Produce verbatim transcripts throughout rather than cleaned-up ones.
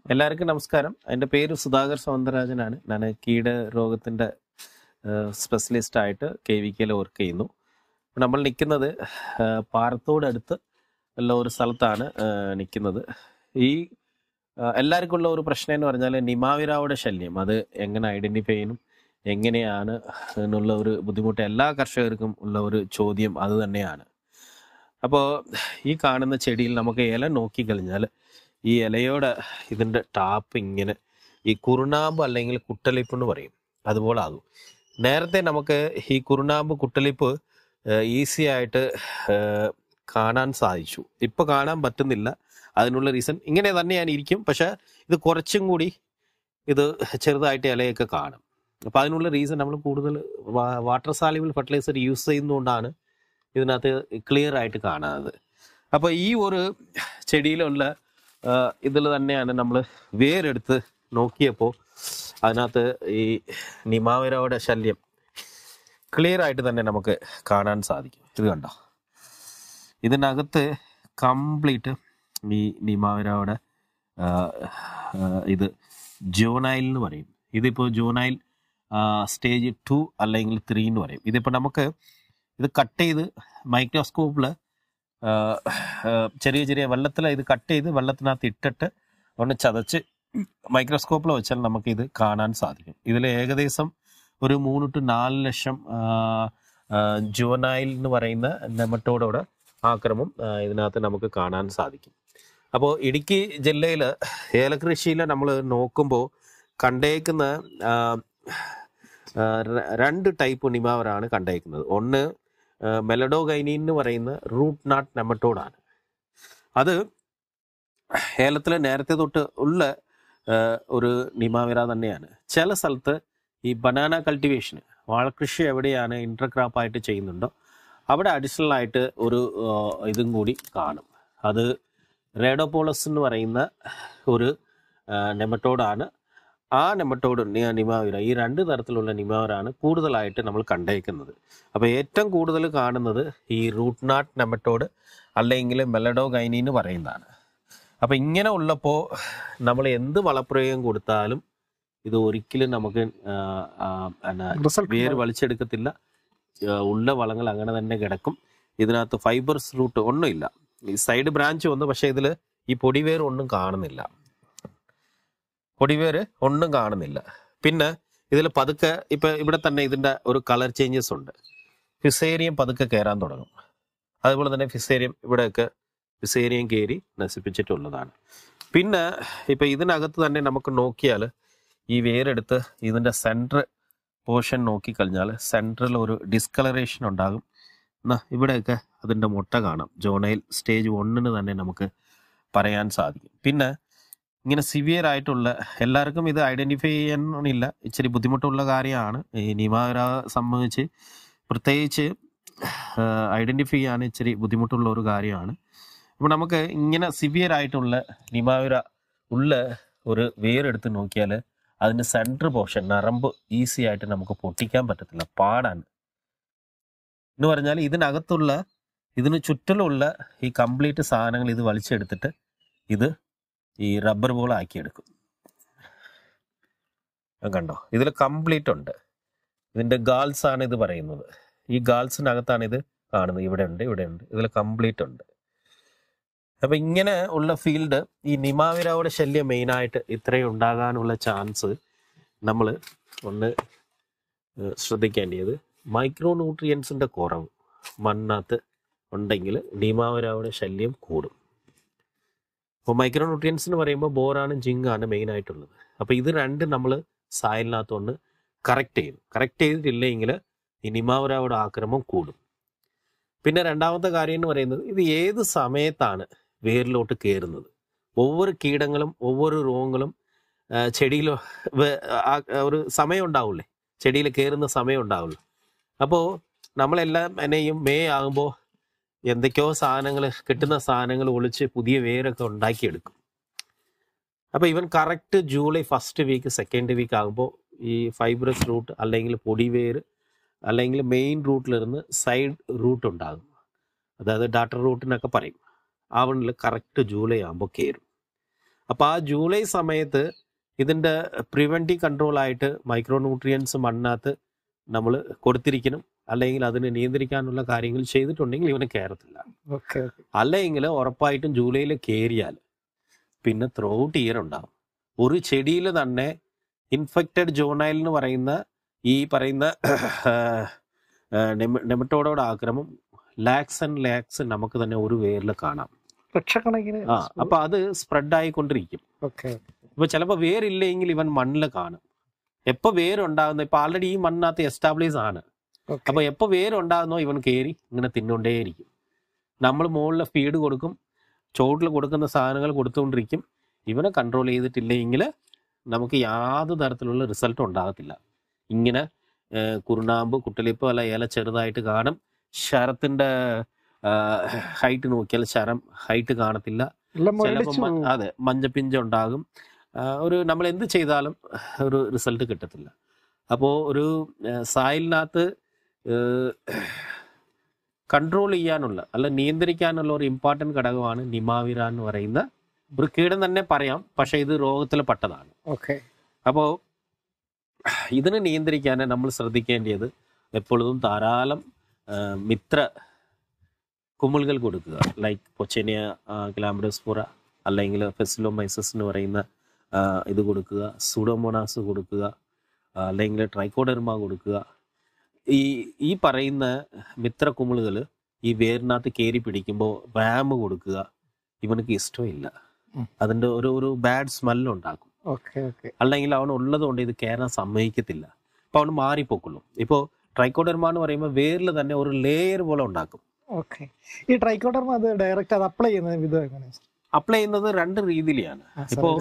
എല്ലാവർക്കും നമസ്കാരം. എൻ്റെ പേര് സുധാകർ സൗന്ദരരാജനാണ്. ഞാൻ കീട രോഗത്തിൻ്റെ സ്പെഷ്യലിസ്റ്റ് ആയിട്ട് കെ വി കെയിൽ വർക്ക് ചെയ്യുന്നു. നമ്മൾ നിൽക്കുന്നത് പാറത്തോടടുത്ത് ഉള്ള ഒരു സ്ഥലത്താണ് നിൽക്കുന്നത്. ഈ എല്ലാവർക്കും ഉള്ള ഒരു പ്രശ്നം എന്ന് പറഞ്ഞാൽ നിമാവിരായുടെ ശല്യം. അത് എങ്ങനെ ഐഡൻറ്റിഫൈ ചെയ്യണം, എങ്ങനെയാണ് എന്നുള്ള ഒരു ബുദ്ധിമുട്ട് എല്ലാ കർഷകർക്കും ഉള്ള ഒരു ചോദ്യം അത് തന്നെയാണ്. അപ്പോൾ ഈ കാണുന്ന ചെടിയിൽ നമുക്ക് ഇല നോക്കിക്കഴിഞ്ഞാൽ ഈ ഇലയോടെ ഇതിൻ്റെ ടാപ്പ് ഇങ്ങനെ ഈ കുറുനാമ്പ് അല്ലെങ്കിൽ കുട്ടലിപ്പ് എന്ന് പറയും, അതുപോലെ ആകും. നേരത്തെ നമുക്ക് ഈ കുറുനാമ്പ് കുട്ടലിപ്പ് ഈസി ആയിട്ട് കാണാൻ സാധിച്ചു. ഇപ്പോൾ കാണാൻ പറ്റുന്നില്ല. അതിനുള്ള റീസൺ ഇങ്ങനെ തന്നെയാണ് ഇരിക്കും, പക്ഷേ ഇത് കുറച്ചും കൂടി ഇത് ചെറുതായിട്ട് ഇലയൊക്കെ കാണും. അപ്പോൾ അതിനുള്ള റീസൺ നമ്മൾ കൂടുതൽ വാട്ടർ സാല്യുബിൾ ഫെർട്ടിലൈസർ യൂസ് ചെയ്യുന്നതുകൊണ്ടാണ് ഇതിനകത്ത് ക്ലിയർ ആയിട്ട് കാണാത്തത്. അപ്പോൾ ഈ ഒരു ചെടിയിലുള്ള ഇതിൽ തന്നെയാണ് നമ്മൾ വേരെടുത്ത് നോക്കിയപ്പോൾ അതിനകത്ത് ഈ നിമാവിരയുടെ ശല്യം ക്ലിയർ ആയിട്ട് തന്നെ നമുക്ക് കാണാൻ സാധിക്കും. ഇത് കണ്ടോ, ഇതിനകത്ത് കംപ്ലീറ്റ് ഈ നിമാവിരയുടെ ഇത് ജൂനൈൽ എന്ന് പറയും. ഇതിപ്പോൾ ജൂനൈൽ സ്റ്റേജ് ടു അല്ലെങ്കിൽ ത്രീ എന്ന് പറയും. ഇതിപ്പോൾ നമുക്ക് ഇത് കട്ട് ചെയ്ത് മൈക്രോസ്കോപ്പിൽ ചെറിയ ചെറിയ വെള്ളത്തിൽ ഇത് കട്ട് ചെയ്ത് വെള്ളത്തിനകത്ത് ഇട്ടിട്ട് ഒന്ന് ചതച്ച് മൈക്രോസ്കോപ്പിൽ വെച്ചാൽ നമുക്ക് ഇത് കാണാൻ സാധിക്കും. ഇതിൽ ഏകദേശം ഒരു മൂന്ന് ടു നാല് ലക്ഷം ജുവനൈൽ എന്ന് പറയുന്ന നെമറ്റോഡോടെ ആക്രമം ഇതിനകത്ത് നമുക്ക് കാണാൻ സാധിക്കും. അപ്പോൾ ഇടുക്കി ജില്ലയിൽ ഏലകൃഷിയിൽ നമ്മൾ നോക്കുമ്പോൾ കണ്ടേക്കുന്ന രണ്ട് ടൈപ്പ് നിമാവരാണ് കണ്ടേക്കുന്നത്. ഒന്ന് മെലഡോഗൈനീൻ എന്ന് പറയുന്ന റൂട്ട് നാട്ട് നെമറ്റോഡാണ്. അത് ഏലത്തിൽ നേരത്തെ തൊട്ട് ഉള്ള ഒരു നിമാവിര തന്നെയാണ്. ചില സ്ഥലത്ത് ഈ ബനാന കൾട്ടിവേഷന് വാഴകൃഷി എവിടെയാണ് ഇൻ്റർക്രാപ്പായിട്ട് ചെയ്യുന്നുണ്ടോ അവിടെ അഡീഷണൽ ആയിട്ട് ഒരു ഇതും കൂടി കാണും. അത് റേഡോപോളസ് എന്ന് പറയുന്ന ഒരു നെമറ്റോഡാണ്. ആ നെമറ്റോഡ് നിമാവിര, ഈ രണ്ട് തരത്തിലുള്ള നിമാവിരാണ് കൂടുതലായിട്ട് നമ്മൾ കണ്ടേക്കുന്നത്. അപ്പോൾ ഏറ്റവും കൂടുതൽ കാണുന്നത് ഈ റൂട്ട് നാട്ട് നെമറ്റോഡ് അല്ലെങ്കിൽ മെലഡോഗൈനി എന്ന് പറയുന്നതാണ്. അപ്പോൾ ഇങ്ങനെ ഉള്ളപ്പോൾ നമ്മൾ എന്ത് വളപ്രയോഗം കൊടുത്താലും ഇത് ഒരിക്കലും നമുക്ക് വേര് വലിച്ചെടുക്കത്തില്ല. ഉള്ള വളങ്ങൾ അങ്ങനെ തന്നെ കിടക്കും. ഇതിനകത്ത് ഫൈബർസ് റൂട്ട് ഒന്നുമില്ല. ഈ സൈഡ് ബ്രാഞ്ച് വന്നു, പക്ഷേ ഇതിൽ ഈ പൊടിവേർ ഒന്നും കാണുന്നില്ല. പൊടിവേര് ഒന്നും കാണുന്നില്ല. പിന്നെ ഇതിൽ പതുക്കെ ഇപ്പം ഇവിടെ തന്നെ ഇതിൻ്റെ ഒരു കളർ ചേഞ്ചസ് ഉണ്ട്. ഫിസേരിയം പതുക്കെ കയറാൻ തുടങ്ങും. അതുപോലെ തന്നെ ഫിസേരിയം ഇവിടെയൊക്കെ ഫിസേരിയം കയറി നശിപ്പിച്ചിട്ടുള്ളതാണ്. പിന്നെ ഇപ്പം ഇതിനകത്ത് തന്നെ നമുക്ക് നോക്കിയാൽ ഈ വേരെടുത്ത് ഇതിൻ്റെ സെൻട്രൽ പോർഷൻ നോക്കിക്കഴിഞ്ഞാൽ സെൻട്രൽ ഒരു ഡിസ്കളറേഷൻ ഉണ്ടാകും. എന്നാൽ ഇവിടെയൊക്കെ അതിൻ്റെ മുട്ട കാണാം. ജോണൈൽ സ്റ്റേജ് ഒന്നിന് തന്നെ നമുക്ക് പറയാൻ സാധിക്കും. പിന്നെ ഇങ്ങനെ സിവിയർ ആയിട്ടുള്ള എല്ലാവർക്കും ഇത് ഐഡൻറ്റിഫൈ ചെയ്യാനില്ല, ഇച്ചിരി ബുദ്ധിമുട്ടുള്ള കാര്യമാണ്. ഈ നിമാവിര സംബന്ധിച്ച് പ്രത്യേകിച്ച് ഐഡൻറ്റിഫൈ ചെയ്യാൻ ഇച്ചിരി ബുദ്ധിമുട്ടുള്ള ഒരു കാര്യമാണ്. അപ്പോൾ നമുക്ക് ഇങ്ങനെ സിവിയർ ആയിട്ടുള്ള നിമാവിര ഉള്ള ഒരു വേരെടുത്ത് നോക്കിയാൽ അതിൻ്റെ സെൻട്രൽ പോർഷൻ നരമ്പ് ഈസി ആയിട്ട് നമുക്ക് പൊട്ടിക്കാൻ പറ്റത്തില്ല, പാടാണ്. എന്ന് പറഞ്ഞാൽ ഇതിനകത്തുള്ള ഇതിന് ചുറ്റിലുള്ള ഈ കംപ്ലീറ്റ് സാധനങ്ങൾ ഇത് വലിച്ചെടുത്തിട്ട് ഇത് ഈ റബ്ബർ ബോൾ ആക്കിയെടുക്കും. കണ്ടോ, ഇതിൽ കംപ്ലീറ്റ് ഉണ്ട്. ഇതിൻ്റെ ഗാൾസ് ആണ് ഇത് പറയുന്നത്. ഈ ഗാൾസിനകത്താണ് ഇത് കാണുന്നത്. ഇവിടെ ഉണ്ട്, ഇവിടെ ഉണ്ട്, ഇതിൽ കംപ്ലീറ്റ് ഉണ്ട്. അപ്പം ഇങ്ങനെ ഉള്ള ഫീൽഡ് ഈ നിമാവിരയുടെ ശല്യം മെയിനായിട്ട് ഇത്രയും ഉണ്ടാകാനുള്ള ചാൻസ് നമ്മൾ ഒന്ന് ശ്രദ്ധിക്കേണ്ടത് മൈക്രോ ന്യൂട്രിയൻസിൻ്റെ കുറവ് മണ്ണകത്ത് ഉണ്ടെങ്കിൽ നിമാവിരയുടെ ശല്യം കൂടും. അപ്പോൾ മൈക്രോ ന്യൂട്രിയൻസ് എന്ന് പറയുമ്പോൾ ബോറാണ് ജിങ്കാണ് മെയിനായിട്ടുള്ളത്. അപ്പോൾ ഇത് രണ്ട് നമ്മൾ സായലിനകത്തൊന്ന് കറക്റ്റ് ചെയ്യും. കറക്റ്റ് ചെയ്തിട്ടില്ലെങ്കിൽ ഈ നിമാവിരയുടെ ആക്രമം കൂടും. പിന്നെ രണ്ടാമത്തെ കാര്യം എന്ന് പറയുന്നത് ഇത് ഏത് സമയത്താണ് വേരിലോട്ട് കയറുന്നത്. ഒവ്വൊരു കീടങ്ങളും ഒവ്വൊരു രോഗങ്ങളും ചെടിയിൽ ഒരു സമയം ഉണ്ടാവില്ലേ, ചെടിയിൽ കയറുന്ന സമയം ഉണ്ടാവുള്ളൂ. അപ്പോൾ നമ്മളെല്ലാം എന്നെയും മെയ് ആകുമ്പോൾ എന്തൊക്കെയോ സാധനങ്ങൾ കിട്ടുന്ന സാധനങ്ങൾ ഒളിച്ച് പുതിയ വേരൊക്കെ ഉണ്ടാക്കിയെടുക്കും. അപ്പോൾ ഇവൻ correct July first week second week ആകുമ്പോൾ ഈ ഫൈബ്രസ് റൂട്ട് അല്ലെങ്കിൽ പൊടിവേര് അല്ലെങ്കിൽ മെയിൻ റൂട്ടിലിരുന്ന് സൈഡ് റൂട്ട് ഉണ്ടാകും. അതായത് ഡാറ്റർ റൂട്ടിനൊക്കെ പറയും. അവനിൽ കറക്റ്റ് ജൂലൈ ആകുമ്പോൾ കയറും. അപ്പോൾ ആ ജൂലൈ സമയത്ത് ഇതിൻ്റെ പ്രിവെൻറ്റീവ് കൺട്രോളായിട്ട് മൈക്രോ ന്യൂട്രിയൻസ് മണ്ണിനകത്ത് നമ്മൾ കൊടുത്തിരിക്കണം. അല്ലെങ്കിൽ അതിനെ നിയന്ത്രിക്കാനുള്ള കാര്യങ്ങൾ ചെയ്തിട്ടുണ്ടെങ്കിൽ ഇവന് കയറത്തില്ല. അല്ലെങ്കിൽ ഉറപ്പായിട്ടും ജൂലൈയിൽ കയറിയാൽ പിന്നെ ത്രൂ ഔട്ട് ഇയർ ഉണ്ടാകും. ഒരു ചെടിയിൽ തന്നെ ഇൻഫെക്റ്റഡ് ജോണൈൽ എന്ന് പറയുന്ന ഈ പറയുന്ന നെമറ്റോഡോട് ആക്രമം ലാക്സ് ആൻഡ് ലാക്സ് നമുക്ക് തന്നെ ഒരു വേരിൽ കാണാം. ലക്ഷക്കണക്കിന്. ആ അപ്പൊ അത് സ്പ്രെഡ് ആയിക്കൊണ്ടിരിക്കും. ഇപ്പൊ ചിലപ്പോൾ വേരില്ലെങ്കിൽ ഇവൻ മണ്ണിൽ കാണും. എപ്പോൾ വേരുണ്ടാകുന്ന ഇപ്പൊ ആൾറെഡി ഈ മണ്ണിനകത്ത് എസ്റ്റാബ്ലിഷ് ആണ്. അപ്പൊ എപ്പോൾ വേരുണ്ടാകുന്നോ ഇവൻ കയറി ഇങ്ങനെ തിന്നുകൊണ്ടേയിരിക്കും. നമ്മൾ മുകളിൽ ഫീഡ് കൊടുക്കും, ചോട്ടിൽ കൊടുക്കുന്ന സാധനങ്ങൾ കൊടുത്തുകൊണ്ടിരിക്കും. ഇവനെ കൺട്രോൾ ചെയ്തിട്ടില്ലെങ്കിൽ നമുക്ക് യാതൊരു തരത്തിലുള്ള റിസൾട്ടും ഉണ്ടാകത്തില്ല. ഇങ്ങനെ കുറുനാമ്പ് കുട്ടലിപ്പ് അല്ല ഇല ചെറുതായിട്ട് കാണും. ശരത്തിന്റെ ഹൈറ്റ് നോക്കിയാൽ ശരം ഹൈറ്റ് കാണത്തില്ല. ചിലപ്പോൾ അതെ മഞ്ഞപ്പിഞ്ച ഉണ്ടാകും. ഒരു നമ്മൾ എന്ത് ചെയ്താലും ഒരു റിസൾട്ട് കിട്ടത്തില്ല. അപ്പോൾ ഒരു സായിലിനകത്ത് കൺട്രോൾ ചെയ്യാനുള്ള അല്ല നിയന്ത്രിക്കാനുള്ള ഒരു ഇമ്പോർട്ടൻറ്റ് ഘടകമാണ് നിമാവിര എന്ന് പറയുന്ന ഒരു കീടം തന്നെ പറയാം. പക്ഷെ ഇത് രോഗത്തിൽ പെട്ടതാണ്. ഓക്കെ. അപ്പോൾ ഇതിനെ നിയന്ത്രിക്കാൻ നമ്മൾ ശ്രദ്ധിക്കേണ്ടത് എപ്പോഴും ധാരാളം മിത്ര കുമിളുകൾ കൊടുക്കുക. ലൈക്ക് പൊച്ചേനിയ ഗ്ലാമഡോസ്പോറ അല്ലെങ്കിൽ ഫെസിലോമൈസസ് എന്ന് പറയുന്ന ഇത് കൊടുക്കുക, സൂഡോമോണാസ് കൊടുക്കുക, അല്ലെങ്കിൽ ട്രൈക്കോഡെർമ കൊടുക്കുക. ഈ ഈ പറയുന്ന മിത്ര കുമിളുകൾ ഈ വേരിനകത്ത് കയറി പിടിക്കുമ്പോൾ വാമ് കൊടുക്കുക. ഇവനക്ക് ഇഷ്ടമില്ല. അതിൻ്റെ ഒരു ഒരു ബാഡ് സ്മെല്ലുണ്ടാക്കും. അല്ലെങ്കിൽ അവൻ ഉള്ളത് കൊണ്ട് ഇത് കയറാൻ സമ്മതിക്കത്തില്ല. അപ്പോൾ അവന് മാറിപ്പോക്കുള്ളൂ. ഇപ്പോൾ ട്രൈക്കോഡെർമ എന്ന് പറയുമ്പോൾ വേരിൽ തന്നെ ഒരു ലെയർ പോലെ ഉണ്ടാക്കും. ഓക്കെ. ഈ ട്രൈക്കോഡെർമ അത് ഡയറക്റ്റ് അത് അപ്ലൈ ചെയ്യുന്നത് വിധം എങ്ങനെയാണ്? അപ്ലൈ ചെയ്യുന്നത് രണ്ട് രീതിയിലാണ്. ഇപ്പോൾ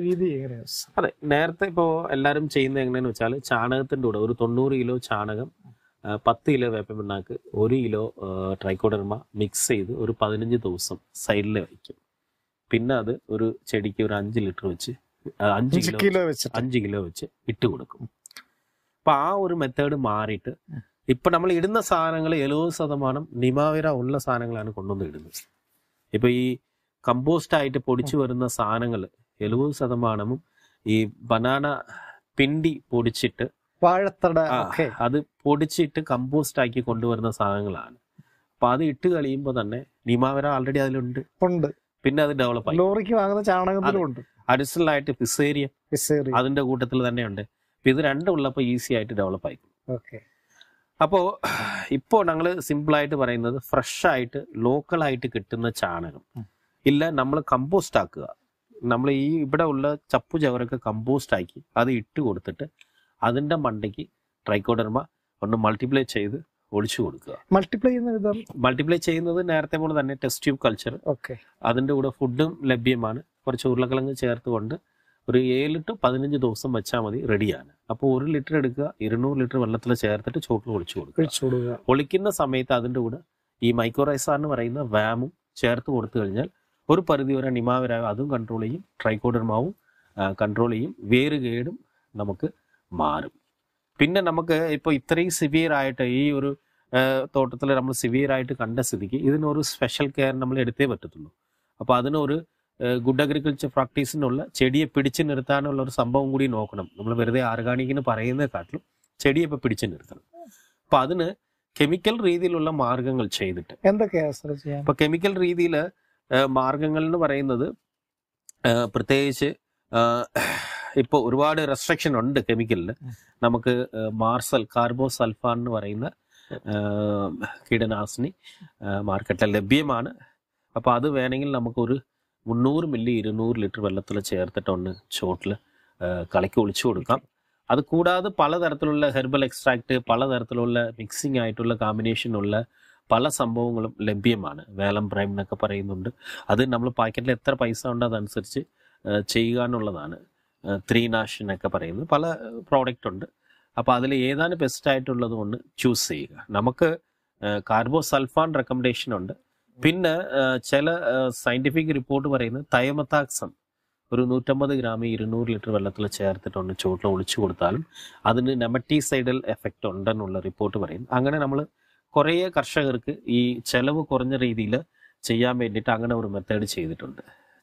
അതെ നേരത്തെ ഇപ്പോൾ എല്ലാവരും ചെയ്യുന്നത് എങ്ങനെയാന്ന് വെച്ചാൽ ചാണകത്തിൻ്റെ കൂടെ ഒരു തൊണ്ണൂറ് കിലോ ചാണകം, പത്ത് കിലോ വേപ്പമിണ്ണാക്ക്, ഒരു കിലോ ട്രൈക്കോഡെർമ മിക്സ് ചെയ്ത് ഒരു പതിനഞ്ച് ദിവസം സൈഡിൽ വയ്ക്കും. പിന്നെ അത് ഒരു ചെടിക്ക് ഒരു അഞ്ച് ലിറ്റർ വെച്ച് അഞ്ച് കിലോ വെച്ച് അഞ്ച് കിലോ വെച്ച് ഇട്ട് കൊടുക്കും. അപ്പൊ ആ ഒരു മെത്തേഡ് മാറിയിട്ട് ഇപ്പൊ നമ്മൾ ഇടുന്ന സാധനങ്ങൾ എഴുപത് ശതമാനം നിമാവിര ഉള്ള സാധനങ്ങളാണ് കൊണ്ടുവന്ന് ഇടുന്നത്. ഇപ്പൊ ഈ കമ്പോസ്റ്റ് ആയിട്ട് പൊടിച്ചു വരുന്ന സാധനങ്ങൾ എഴുപത് ശതമാനവും ഈ ബനാന പിണ്ടി പൊടിച്ചിട്ട് വാഴത്തട അത് പൊടിച്ചിട്ട് കമ്പോസ്റ്റ് ആക്കി കൊണ്ടുവരുന്ന സാധനങ്ങളാണ്. അപ്പൊ അത് ഇട്ട് കഴിയുമ്പോൾ തന്നെ നിമാവിര ആൾറെഡി അതിലുണ്ട്. പിന്നെ അത് ഡെവലപ്പ് ആയി. ലോറിക്ക് വാങ്ങുന്ന ചാണകത്തിലുണ്ട്. അഡിഷണൽ ആയിട്ട് ഫിസേരിയം അതിന്റെ കൂട്ടത്തിൽ തന്നെ ഉണ്ട്. അപ്പൊ ഇത് രണ്ടും ഉള്ളപ്പോൾ ഈസി ആയിട്ട് ഡെവലപ്പ് ആയി. അപ്പോൾ ഇപ്പോൾ ഞങ്ങൾ സിമ്പിളായിട്ട് പറയുന്നത് ഫ്രഷ് ആയിട്ട് ലോക്കലായിട്ട് കിട്ടുന്ന ചാണകം ഇല്ല നമ്മൾ കമ്പോസ്റ്റ് ആക്കുക. നമ്മൾ ഈ ഇവിടെ ഉള്ള ചപ്പു ചവറൊക്കെ കമ്പോസ്റ്റ് ആക്കി അത് ഇട്ട് കൊടുത്തിട്ട് അതിന്റെ മണ്ടയ്ക്ക് ട്രൈക്കോഡെർമ ഒന്ന് മൾട്ടിപ്ലൈ ചെയ്ത് ഒഴിച്ചു കൊടുക്കുക. മൾട്ടിപ്ലൈ ചെയ്യുന്ന മൾട്ടിപ്ലൈ ചെയ്യുന്നത് നേരത്തെ പോലെ തന്നെ ടെസ്റ്റ് ട്യൂബ് കൾച്ചർ. അതിന്റെ കൂടെ ഫുഡും ലഭ്യമാണ്. കുറച്ച് ഉരുളക്കിഴങ്ങ് ചേർത്തുകൊണ്ട് ഒരു ഏഴ് ടു പതിനഞ്ച് ദിവസം വെച്ചാൽ മതി, റെഡിയാണ്. അപ്പോൾ ഒരു ലിറ്റർ എടുക്കുക, ഇരുന്നൂറ് ലിറ്റർ വെള്ളത്തിൽ ചേർത്തിട്ട് ചോട്ടിൽ ഒളിച്ചു കൊടുക്കുക. ഒളിക്കുന്ന സമയത്ത് അതിൻ്റെ കൂടെ ഈ മൈക്രോറൈസ എന്ന് പറയുന്ന വാമും ചേർത്ത് കൊടുത്തു കഴിഞ്ഞാൽ ഒരു പരിധി വരെ നിമാവിര അതും കൺട്രോൾ ചെയ്യും, ട്രൈക്കോഡെർമാവും കൺട്രോൾ ചെയ്യും, വേരുകേടും നമുക്ക് മാറും. പിന്നെ നമുക്ക് ഇപ്പോൾ ഇത്രയും സിവിയർ ആയിട്ട് ഈ ഒരു തോട്ടത്തിൽ നമ്മൾ സിവിയർ ആയിട്ട് കണ്ട സ്ഥിതിക്ക് ഇതിനൊരു സ്പെഷ്യൽ കെയർ നമ്മൾ എടുത്തേ പറ്റത്തുള്ളൂ. അപ്പോൾ അതിനൊരു ഗുഡ് അഗ്രികൾച്ചർ പ്രാക്ടീസിനുള്ള ചെടിയെ പിടിച്ചു നിർത്താനുള്ള ഒരു സംഭവം കൂടി നോക്കണം. നമ്മൾ വെറുതെ ഓർഗാനിക്കിന് പറയുന്നതിനെക്കാട്ടിലും ചെടിയെ ഇപ്പൊ പിടിച്ചു നിർത്തണം. അപ്പൊ അതിന് കെമിക്കൽ രീതിയിലുള്ള മാർഗങ്ങൾ ചെയ്തിട്ട് എന്തൊക്കെയാണ് ഇപ്പൊ കെമിക്കൽ രീതിയിൽ മാർഗങ്ങൾ എന്ന് പറയുന്നത് പ്രത്യേകിച്ച് ഇപ്പോൾ ഒരുപാട് റെസ്ട്രിക്ഷൻ ഉണ്ട് കെമിക്കലിൽ. നമുക്ക് മാർസൽ കാർബോസൾഫാൻ എന്ന് പറയുന്ന കീടനാശിനി മാർക്കറ്റിൽ ലഭ്യമാണ്. അപ്പോൾ അത് വേണമെങ്കിൽ നമുക്കൊരു മുന്നൂറ് മില്ലി ഇരുന്നൂറ് ലിറ്റർ വെള്ളത്തിൽ ചേർത്തിട്ടൊന്ന് ചോട്ടിൽ കളിക്ക് ഒളിച്ചു കൊടുക്കാം. അത് കൂടാതെ പലതരത്തിലുള്ള ഹെർബൽ എക്സ്ട്രാക്ട്, പലതരത്തിലുള്ള മിക്സിംഗ് ആയിട്ടുള്ള കോമ്പിനേഷനുള്ള പല സംഭവങ്ങളും ലഭ്യമാണ്. വേലം പ്രൈം എന്നൊക്കെ പറയുന്നുണ്ട്. അത് നമ്മൾ പാക്കറ്റിൽ എത്ര പൈസ ഉണ്ട് അതനുസരിച്ച് ചെയ്യുക എന്നുള്ളതാണ്. ത്രീ നാഷ് എന്നൊക്കെ പറയുന്നത് പല പ്രോഡക്റ്റ് ഉണ്ട്. അപ്പോൾ അതിൽ ഏതാണ് ബെസ്റ്റ് ആയിട്ടുള്ളത് കൊണ്ട് ചൂസ് ചെയ്യുക. നമുക്ക് കാർബോസൾഫാൻ റെക്കമെൻഡേഷൻ ഉണ്ട്. പിന്നെ ചില സയന്റിഫിക് റിപ്പോർട്ട് പറയുന്നത് തൈമത്താക്സം ഒരു നൂറ്റമ്പത് ഗ്രാം ഇരുന്നൂറ് ലിറ്റർ വെള്ളത്തിൽ ചേർത്തിട്ടുണ്ട് ചോട്ടിൽ ഒളിച്ചു കൊടുത്താലും അതിന് നെമറ്റീസൈഡൽ എഫക്റ്റ് ഉണ്ടെന്നുള്ള റിപ്പോർട്ട് പറയുന്നു. അങ്ങനെ നമ്മൾ കുറേ കർഷകർക്ക് ഈ ചെലവ് കുറഞ്ഞ രീതിയിൽ ചെയ്യാൻ വേണ്ടിയിട്ട് അങ്ങനെ ഒരു മെത്തേഡ് ചെയ്തിട്ടുണ്ട്.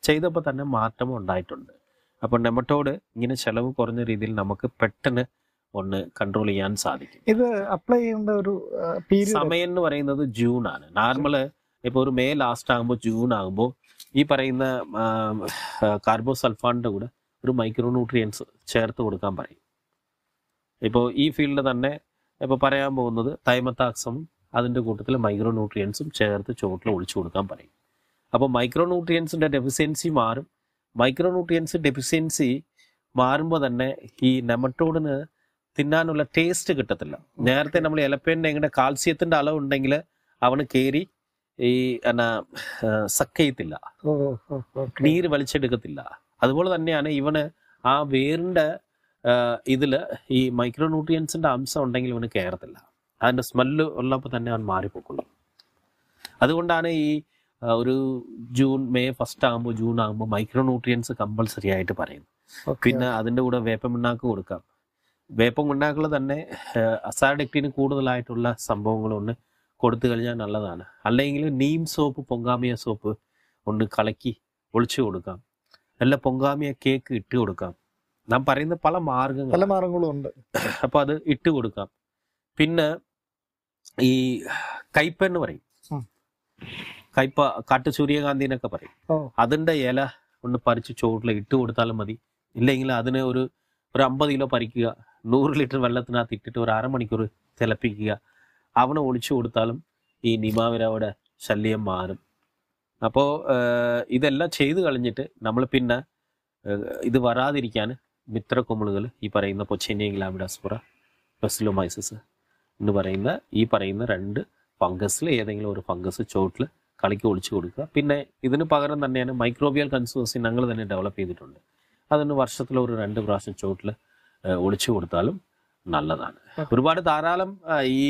ചെയ്തപ്പോൾ തന്നെ മാറ്റം ഉണ്ടായിട്ടുണ്ട്. അപ്പോൾ നെമറ്റോഡ് ഇങ്ങനെ ചെലവ് കുറഞ്ഞ രീതിയിൽ നമുക്ക് പെട്ടെന്ന് ഒന്ന് കൺട്രോൾ ചെയ്യാൻ സാധിക്കും. ഇത് അപ്ലൈ ചെയ്യേണ്ട ഒരു സമയം എന്ന് പറയുന്നത് ജൂൺ ആണ്. നോർമല് ഇപ്പോൾ ഒരു മെയ് ലാസ്റ്റ് ആകുമ്പോൾ ജൂൺ ആകുമ്പോൾ ഈ പറയുന്ന കാർബോസൾഫാണിൻ്റെ കൂടെ ഒരു മൈക്രോ ന്യൂട്രിയൻസ് ചേർത്ത് കൊടുക്കാൻ പറയും. ഇപ്പോൾ ഈ ഫീൽഡ് തന്നെ ഇപ്പോൾ പറയാൻ പോകുന്നത് തൈമത്താക്സമും അതിൻ്റെ കൂട്ടത്തിൽ മൈക്രോ ന്യൂട്രിയൻസും ചേർത്ത് ചോട്ടിൽ ഒഴിച്ചു കൊടുക്കാൻ പറയും. അപ്പോൾ മൈക്രോ ന്യൂട്രിയൻസിൻ്റെ ഡെഫിഷ്യൻസി മാറും. മൈക്രോ ന്യൂട്രിയൻസ് ഡെഫിഷ്യൻസി മാറുമ്പോൾ തന്നെ ഈ നെമറ്റോഡിന് തിന്നാനുള്ള ടേസ്റ്റ് കിട്ടത്തില്ല. നേരത്തെ നമ്മൾ ഇലപ്പേൻ്റെ എങ്ങനെ കാൽസ്യത്തിൻ്റെ അളവുണ്ടെങ്കിൽ അവന് കയറി ഈ എന്നാ സക്ക് ചെയ്യത്തില്ല, നീര് വലിച്ചെടുക്കത്തില്ല. അതുപോലെ തന്നെയാണ് ഇവന് ആ വേറിൻ്റെ ഇതിൽ ഈ മൈക്രോ ന്യൂട്രിയൻസിൻ്റെ അംശം ഉണ്ടെങ്കിൽ ഇവന് കയറത്തില്ല. അതിൻ്റെ സ്മെല്ല് ഉള്ളപ്പോൾ തന്നെ അവൻ മാറിപ്പോക്കുള്ളൂ. അതുകൊണ്ടാണ് ഈ ഒരു ജൂൺ മെയ് ഫസ്റ്റ് ആകുമ്പോൾ ജൂൺ ആകുമ്പോൾ മൈക്രോ ന്യൂട്രിയൻസ് കമ്പൾസറി ആയിട്ട് പറയുന്നു. പിന്നെ അതിൻ്റെ കൂടെ വേപ്പമിണ്ണാക്ക് കൊടുക്കാം. വേപ്പമിണ്ണാക്കുകൾ തന്നെ അസാഡിക്റ്റിന് കൂടുതലായിട്ടുള്ള സംഭവങ്ങളൊന്ന് കൊടുത്തു കഴിഞ്ഞാൽ നല്ലതാണ്. അല്ലെങ്കിൽ നീം സോപ്പ്, പൊങ്കാമിയ സോപ്പ് ഒന്ന് കലക്കി ഒളിച്ചു കൊടുക്കാം. നല്ല പൊങ്കാമിയ കേക്ക് ഇട്ട് കൊടുക്കാം. നാം പറയുന്ന പല മാർഗങ്ങൾ പല മാർഗങ്ങളും ഉണ്ട്. അപ്പോൾ അത് ഇട്ട് കൊടുക്കാം. പിന്നെ ഈ കയ്പ എന്ന് പറയും, കയ്പ കാട്ടു സൂര്യകാന്തി എന്നൊക്കെ പറയും. അതിൻ്റെ ഇല ഒന്ന് പറിച്ച് ചോട്ടിൽ ഇട്ട് കൊടുത്താലും മതി. ഇല്ലെങ്കിൽ അതിന് ഒരു ഒരു അമ്പത് കിലോ പറിക്കുക, നൂറ് ലിറ്റർ വെള്ളത്തിനകത്ത് ഇട്ടിട്ട് ഒരു അരമണിക്കൂർ തിളപ്പിക്കുക. അവനെ ഒളിച്ചു കൊടുത്താലും ഈ നിമാവിരയുടെ ശല്യം മാറും. അപ്പോൾ ഇതെല്ലാം ചെയ്ത് കഴിഞ്ഞിട്ട് നമ്മൾ പിന്നെ ഇത് വരാതിരിക്കാൻ മിത്രക്കുമിളുകൾ ഈ പറയുന്ന പൊച്ചേനിയ ഗ്ലാമിഡാസ്പുറ, പെസിലോമൈസിസ് എന്ന് പറയുന്ന ഈ പറയുന്ന രണ്ട് ഫംഗസിൽ ഏതെങ്കിലും ഒരു ഫംഗസ് ചോട്ടിൽ കളിക്ക് ഒളിച്ചു കൊടുക്കുക. പിന്നെ ഇതിന് പകരം തന്നെയാണ് മൈക്രോബിയൽ കൺസോഴ്സി ഞങ്ങൾ തന്നെ ഡെവലപ്പ് ചെയ്തിട്ടുണ്ട്. അതിന് വർഷത്തിൽ ഒരു രണ്ട് പ്രാവശ്യം ചോട്ടിൽ ഒളിച്ചു കൊടുത്താലും നല്ലതാണ്. ഒരുപാട് ധാരാളം ഈ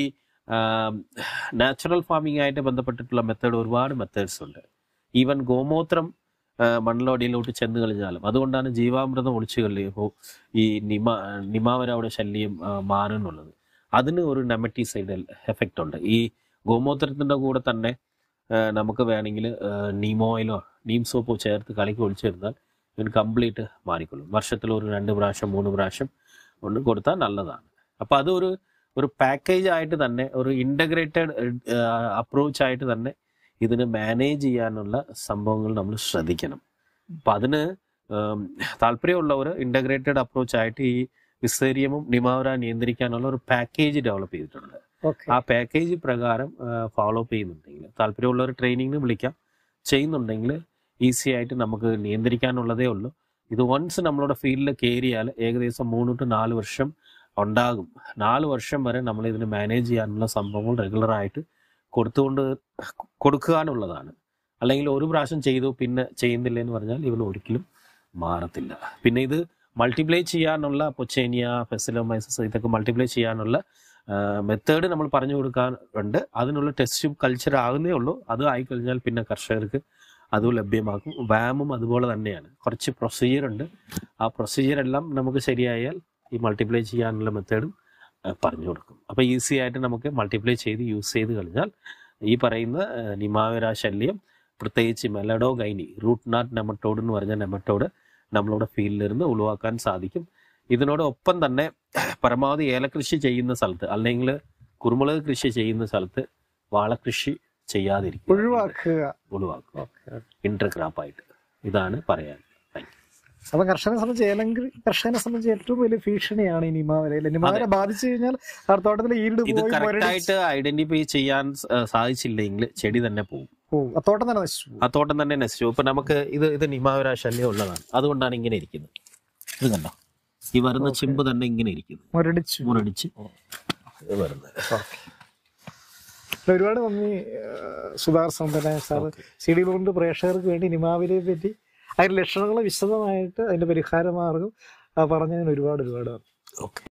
നാച്ചുറൽ ഫാമിംഗ് ആയിട്ട് ബന്ധപ്പെട്ടിട്ടുള്ള മെത്തേഡ് ഒരുപാട് മെത്തേഡ്സ് ഉണ്ട്. ഈവൻ ഗോമൂത്രം മണ്ണിലടിയിലോട്ട് ചെന്ന് കളിഞ്ഞാലും അതുകൊണ്ടാണ് ജീവാമൃതം ഒളിച്ചു കളിയുമ്പോൾ ഈ നിമ നിമാവരയുടെ ശല്യം മാറുന്നുള്ളത്. അതിന് ഒരു നെമറ്റിസൈഡൽ എഫക്റ്റ് ഉണ്ട്. ഈ ഗോമൂത്രത്തിൻ്റെ കൂടെ തന്നെ നമുക്ക് വേണമെങ്കിൽ നീം ഓയിലോ നീം സോപ്പോ ചേർത്ത് കളിക്ക് ഒഴിച്ചിരുന്നാൽ ഇതിന് കംപ്ലീറ്റ് മാറിക്കൊള്ളും. വർഷത്തിൽ ഒരു രണ്ട് പ്രാവശ്യം മൂന്ന് പ്രാവശ്യം കൊണ്ട് കൊടുത്താൽ നല്ലതാണ്. അപ്പോൾ അതൊരു ഒരു പാക്കേജ് ആയിട്ട് തന്നെ ഒരു ഇൻ്റഗ്രേറ്റഡ് അപ്രോച്ച് ആയിട്ട് തന്നെ ഇതിന് മാനേജ് ചെയ്യാനുള്ള സംഭവങ്ങൾ നമ്മൾ ശ്രദ്ധിക്കണം. അപ്പം അതിന് താല്പര്യമുള്ളവർ ഇൻ്റഗ്രേറ്റഡ് അപ്രോച്ച് ആയിട്ട് ഈ വിസേരിയമും നിമാവിര നിയന്ത്രിക്കാനുള്ള ഒരു പാക്കേജ് ഡെവലപ്പ് ചെയ്തിട്ടുണ്ട്. ആ പാക്കേജ് പ്രകാരം ഫോളോ അപ്പ് ചെയ്യുന്നുണ്ടെങ്കിൽ താല്പര്യമുള്ളവർ ട്രെയിനിങ്ങിന് വിളിക്കാം. ചെയ്യുന്നുണ്ടെങ്കിൽ ഈസി ആയിട്ട് നമുക്ക് നിയന്ത്രിക്കാനുള്ളതേ ഉള്ളൂ. ഇത് വൺസ് നമ്മളുടെ ഫീൽഡിൽ കയറിയാൽ ഏകദേശം മൂന്ന് ടു നാല് വർഷം ഉണ്ടാകും. നാല് വർഷം വരെ നമ്മൾ ഇതിന് മാനേജ് ചെയ്യാനുള്ള സംഭവങ്ങൾ റെഗുലറായിട്ട് കൊടുത്തുകൊണ്ട് കൊടുക്കാനുള്ളതാണ്. അല്ലെങ്കിൽ ഒരു പ്രാവശ്യം ചെയ്തു പിന്നെ ചെയ്യുന്നില്ല എന്ന് പറഞ്ഞാൽ ഇവർ ഒരിക്കലും മാറത്തില്ല. പിന്നെ ഇത് മൾട്ടിപ്ലൈ ചെയ്യാനുള്ള പൊച്ചേനിയ, പെസിലോമൈസിസ് ഇതൊക്കെ മൾട്ടിപ്ലൈ ചെയ്യാനുള്ള മെത്തേഡ് നമ്മൾ പറഞ്ഞു കൊടുക്കാറുണ്ട്. അതിനുള്ള ടെസ്റ്റും കൾച്ചർ ആകുന്നേ ഉള്ളൂ. അത് ആയിക്കഴിഞ്ഞാൽ പിന്നെ കർഷകർക്ക് അതും ലഭ്യമാക്കും. വാമും അതുപോലെ തന്നെയാണ്. കുറച്ച് പ്രൊസീജിയർ ഉണ്ട്. ആ പ്രൊസീജിയർ എല്ലാം നമുക്ക് ശരിയായാൽ ഈ മൾട്ടിപ്ലൈ ചെയ്യാനുള്ള മെത്തേഡും പറഞ്ഞു കൊടുക്കും. അപ്പോൾ ഈസി ആയിട്ട് നമുക്ക് മൾട്ടിപ്ലൈ ചെയ്ത് യൂസ് ചെയ്ത് കഴിഞ്ഞാൽ ഈ പറയുന്ന നിമാവിര ശല്യം, പ്രത്യേകിച്ച് മെലഡോഗൈനി റൂട്ട് നാട്ട് നെമറ്റോഡ് എന്ന് പറഞ്ഞ നെമറ്റോഡ് നമ്മളുടെ ഫീൽഡിലിരുന്ന് ഒഴിവാക്കാൻ സാധിക്കും. ഇതിനോടൊപ്പം തന്നെ പരമാവധി ഏലകൃഷി ചെയ്യുന്ന സ്ഥലത്ത് അല്ലെങ്കിൽ കുരുമുളക് കൃഷി ചെയ്യുന്ന സ്ഥലത്ത് വാഴകൃഷി ചെയ്യാതിരിക്കുക, ഒഴിവാക്കുക ഒഴിവാക്കുക ഇന്റർ ക്രാപ്പായിട്ട്. ഇതാണ് പറയാൻ. അപ്പൊ കർഷകനെ സംബന്ധിച്ച് ഏലങ്കി കർഷകനെ സംബന്ധിച്ച് ഏറ്റവും വലിയ ഭീഷണിയാണ് ഈ നിമാവിര. നിമാവിര ബാധിച്ചു കഴിഞ്ഞാൽ ആ തോട്ടത്തിലെ ഈൽഡ് ഇത് കറക്റ്റായിട്ട് ഐഡന്റിഫൈ ചെയ്യാൻ സാധിച്ചില്ലെങ്കിൽ ചെടി തന്നെ പോകും. ആ തോട്ടം തന്നെ നശിച്ചു. ആ തോട്ടം തന്നെ നശിച്ചു. ഇപ്പൊ നമുക്ക് ഇത് ഇത് നിമാവിര ശല്യം ഉള്ളതാണ്. അതുകൊണ്ടാണ് ഇങ്ങനെ ഇരിക്കുന്നത്. ഇത് കണ്ടോ, ഈ വരുന്ന ചിമ്പ് തന്നെ ഇങ്ങനെ ഇരിക്കുന്നു, മുരടിച്ച് മുരടിച്ച് വരുന്നത്. ഒരുപാട് നന്ദി സുധാകർ സൗന്ദര്യ സാർ. CDvlog പ്രേക്ഷകർക്ക് വേണ്ടി നിമാവിരയെ പറ്റി അതിന്റെ ലക്ഷണങ്ങൾ വിശദമായിട്ട് അതിന്റെ പരിഹാര മാർഗം പറഞ്ഞതിന് ഒരുപാട് ഒരുപാട്. ഓക്കെ.